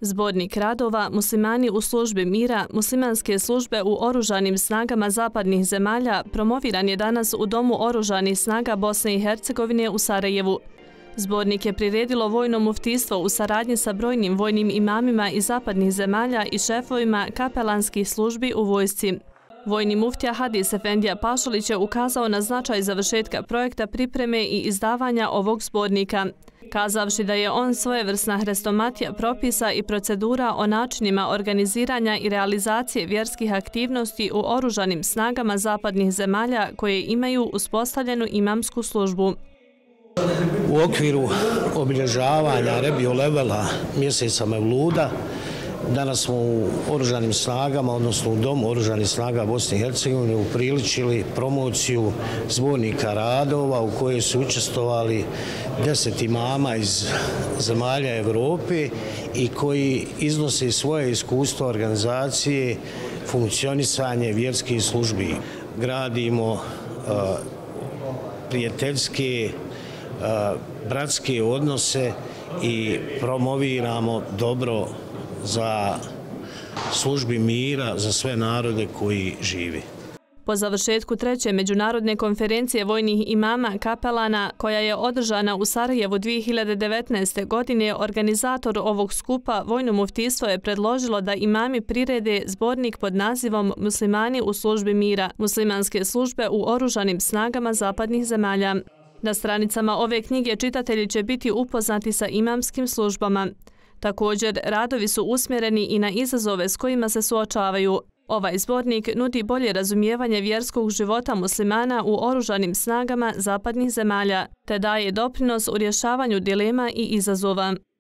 Zbornik radova Muslimani u službi mira, muslimanske službe u oružanim snagama zapadnih zemalja promoviran je danas u Domu oružanih snaga Bosne i Hercegovine u Sarajevu. Zbornik je priredilo vojno muftijstvo u saradnji sa brojnim vojnim imamima iz zapadnih zemalja i šefovima kapelanskih službi u vojsci. Vojni muftija Hadis Efendija Pašalić je ukazao na značaj završetka projekta pripreme i izdavanja ovog zbornika, kazavši da je on svojevrsna hrestomatija propisa i procedura o načinima organiziranja i realizacije vjerskih aktivnosti u oružanim snagama zapadnih zemalja koje imaju uspostavljenu imamsku službu. U okviru obilježavanja Rebijul Evvela, mjeseca Mevluda, danas smo u oružanim snagama, odnosno u Domu oružanih snaga Bosne i Hercegovine upriličili promociju zbornika radova u kojoj su učestvovali 10 imama iz zemalja Evrope i koji iznose svoje iskustvo organizacije, funkcionisanje vjerskih službi. Gradimo prijateljske, bratske odnose i promoviramo dobro za službi mira za sve narode koji živi. Po završetku treće međunarodne konferencije vojnih imama kapelana, koja je održana u Sarajevu 2019. godine, organizator ovog skupa vojno muftijstvo je predložilo da imami prirede zbornik pod nazivom Muslimani u službi mira, muslimanske službe u oružanim snagama zapadnih zemalja. Na stranicama ove knjige čitatelji će biti upoznati sa imamskim službama. Također, radovi su usmjereni i na izazove s kojima se suočavaju. Ovaj zbornik nudi bolje razumijevanje vjerskog života muslimana u oružanim snagama zapadnih zemalja, te daje doprinos u rješavanju dilema i izazova.